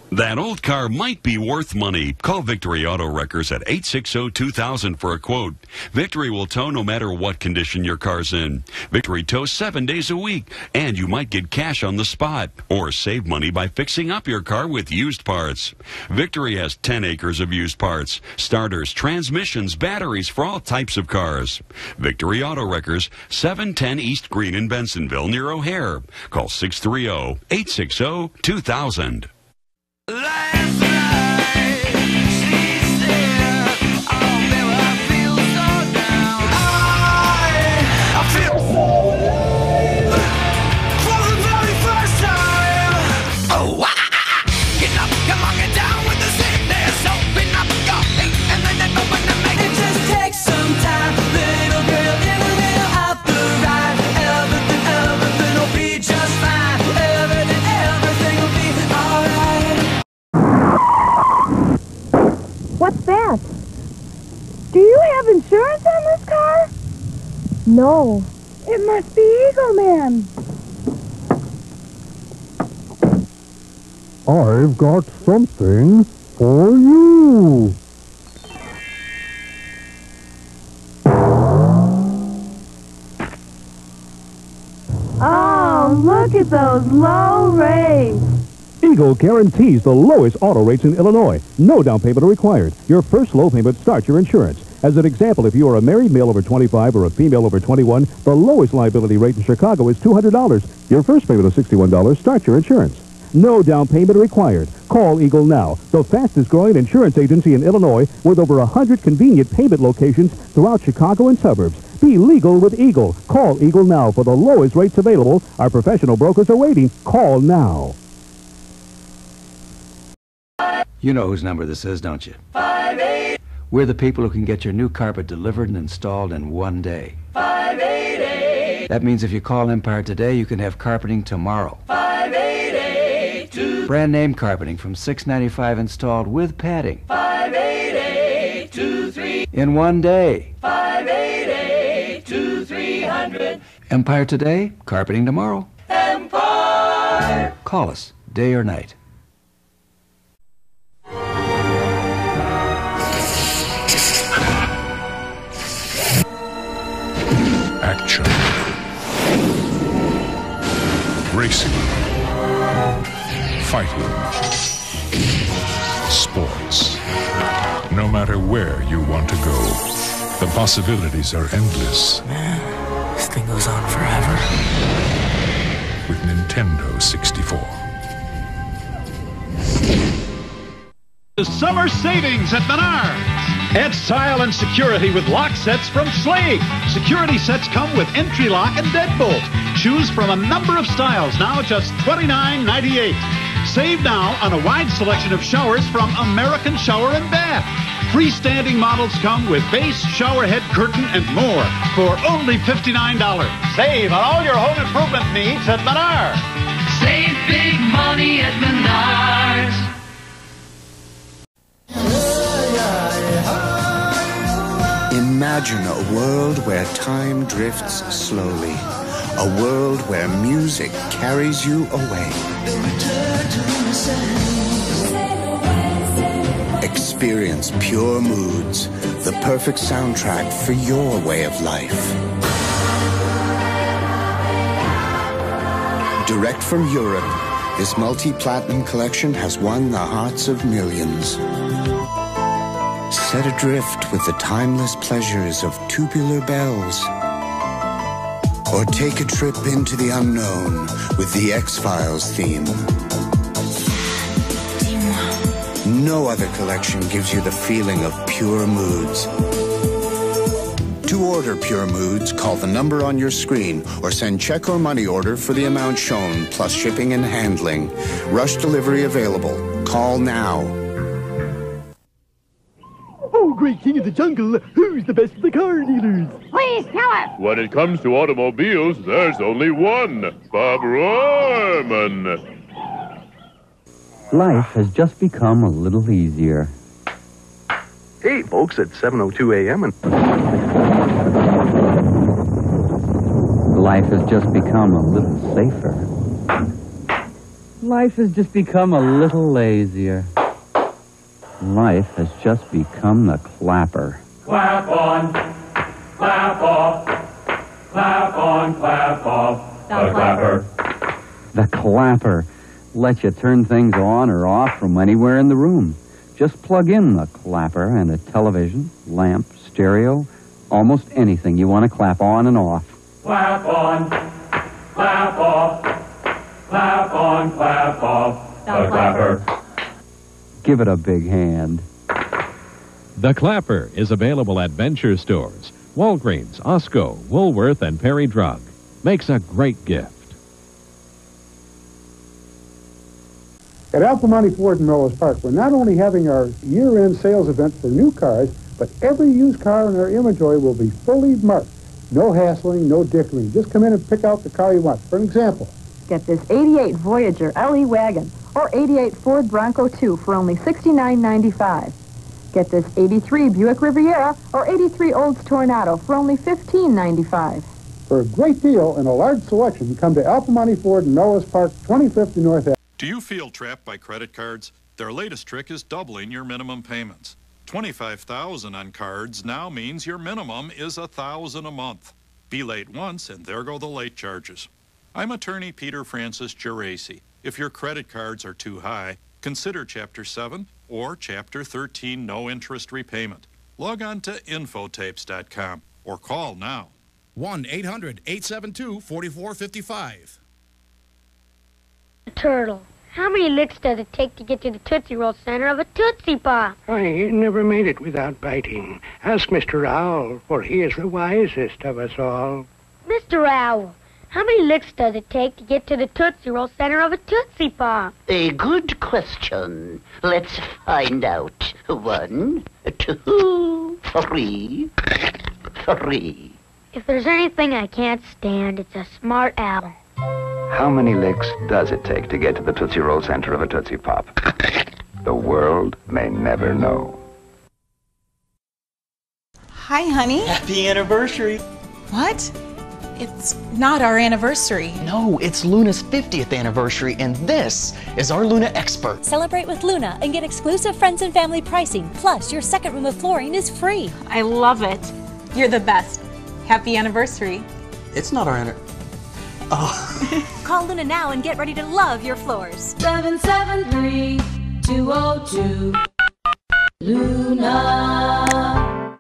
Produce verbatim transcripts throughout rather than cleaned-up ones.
That old car might be worth money. Call Victory Auto Wreckers at eight six zero, two thousand for a quote. Victory will tow no matter what condition your car's in. Victory tows seven days a week, and you might get cash on the spot or save money by fixing up your car with used parts. Victory has ten acres of used parts, starters, transmissions, batteries for all types of cars. Victory Auto Wreckers, seven ten East Green in Bensonville near O'Hare. Call six three zero, eight six zero, two thousand. Last night, she said, I'll never feel so down. I, I feel so for the very first time. Oh, ah, get up, come on, get down with the sickness. Open up your feet and then open the make. It just takes some time, little girl, in the middle of the ride. Everything, everything will be just fine. Everything, everything will be alright. What's that? Do you have insurance on this car? No. It must be Eagle Man. I've got something for you. Oh, look at those low rates. Eagle guarantees the lowest auto rates in Illinois. No down payment required. Your first low payment starts your insurance. As an example, if you are a married male over twenty-five or a female over twenty-one, the lowest liability rate in Chicago is two hundred dollars. Your first payment of sixty-one dollars starts your insurance. No down payment required. Call Eagle now, the fastest growing insurance agency in Illinois with over one hundred convenient payment locations throughout Chicago and suburbs. Be legal with Eagle. Call Eagle now for the lowest rates available. Our professional brokers are waiting. Call now. You know whose number this is, don't you? Five eight. We're the people who can get your new carpet delivered and installed in one day. Five eight eight. That means if you call Empire today, you can have carpeting tomorrow. Five eight eight two. Brand name carpeting from six ninety-five installed with padding. Five eight eight two three. In one day. Five eight eight two three hundred. Empire today, carpeting tomorrow. Empire. Call us, day or night. Action. Racing. Fighting. Sports. No matter where you want to go, the possibilities are endless. Man, this thing goes on forever. With Nintendo sixty-four. The summer savings at Menards. Add style and security with lock sets from Schlage. Security sets come with entry lock and deadbolt. Choose from a number of styles, now just twenty-nine ninety-eight. Save now on a wide selection of showers from American Shower and Bath. Freestanding models come with base, shower head, curtain, and more for only fifty-nine dollars. Save on all your home improvement needs at Menards. Save big money at Menards. Imagine a world where time drifts slowly. A world where music carries you away. Experience Pure Moods, the perfect soundtrack for your way of life. Direct from Europe, this multi-platinum collection has won the hearts of millions. Set adrift with the timeless pleasures of Tubular Bells. Or take a trip into the unknown with the X-Files theme. No other collection gives you the feeling of Pure Moods. To order Pure Moods, call the number on your screen or send check or money order for the amount shown, plus shipping and handling. Rush delivery available. Call now. Oh, great king of the jungle, who's the best of the car dealers? Please tell us. When it comes to automobiles, there's only one, Bob Rohrman. Life has just become a little easier. Hey, folks, it's seven oh two a.m. and... Life has just become a little safer. Life has just become a little lazier. Life has just become the clapper. Clap on, clap off, clap on, clap off, the clapper. The clapper lets you turn things on or off from anywhere in the room. Just plug in the clapper and a television, lamp, stereo, almost anything you want to clap on and off. Clap on, clap off, clap on, clap off, the clapper. Give it a big hand. The Clapper is available at Venture stores, Walgreens, Osco, Woolworth, and Perry Drug. Makes a great gift. At Alpamani Ford in Melrose Park, we're not only having our year-end sales event for new cars, but every used car in our inventory will be fully marked. No hassling, no dickering. Just come in and pick out the car you want. For an example, Get this eighty-eight Voyager L E wagon or eighty-eight Ford Bronco two for only sixty-nine ninety-five. Get this eighty-three Buick Riviera or eighty-three Olds Tornado for only fifteen ninety-five. for a great deal and a large selection, come to Alpamani Ford in Melrose Park, twenty-fifth North Avenue. Do you feel trapped by credit cards? Their latest trick is doubling your minimum payments. twenty-five thousand dollars on cards now means your minimum is one thousand dollars a month. Be late once and there go the late charges. I'm attorney Peter Francis Geraci. If your credit cards are too high, consider Chapter seven or Chapter thirteen no interest repayment. Log on to infotapes dot com or call now. one eight hundred, eight seven two, four four five five. Turtle. How many licks does it take to get to the Tootsie Roll center of a Tootsie Pop? I never made it without biting. Ask Mister Owl, for he is the wisest of us all. Mister Owl, how many licks does it take to get to the Tootsie Roll center of a Tootsie Pop? A good question. Let's find out. One, two, three, three. If there's anything I can't stand, it's a smart owl. How many licks does it take to get to the Tootsie Roll center of a Tootsie Pop? The world may never know. Hi, honey. Happy anniversary. What? It's not our anniversary. No, it's Luna's fiftieth anniversary, and this is our Luna expert. Celebrate with Luna and get exclusive friends and family pricing. Plus, your second room of flooring is free. I love it. You're the best. Happy anniversary. It's not our anniversary. Oh. Call Luna now and get ready to love your floors. seven seven three, two oh two. Luna.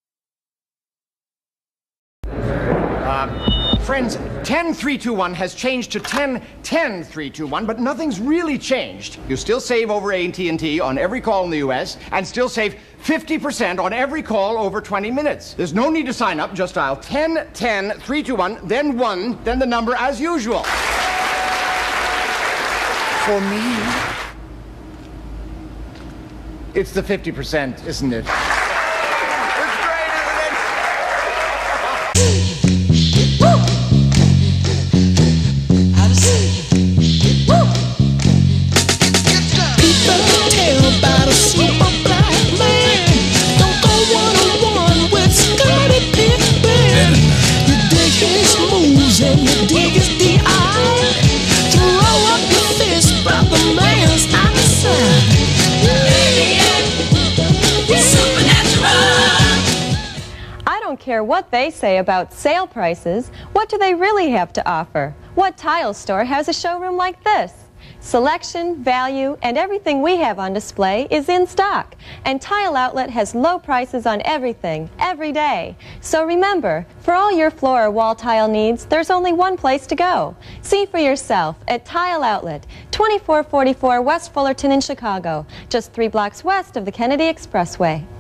Uh, friends, ten three two one has changed to ten ten three two one, but nothing's really changed. You still save over A T and T on every call in the U S and still save fifty percent on every call over twenty minutes. There's no need to sign up. Just dial ten ten three two one, then one, then the number as usual. For me, it's the fifty percent, isn't it? And you dig his D I. Throw up your fist, but the man's outside. Supernatural. I don't care what they say about sale prices. What do they really have to offer? What tile store has a showroom like this? Selection, value, and everything we have on display is in stock. And Tile Outlet has low prices on everything, every day. So remember, for all your floor or wall tile needs, there's only one place to go. See for yourself at Tile Outlet, twenty-four forty-four West Fullerton in Chicago, just three blocks west of the Kennedy Expressway.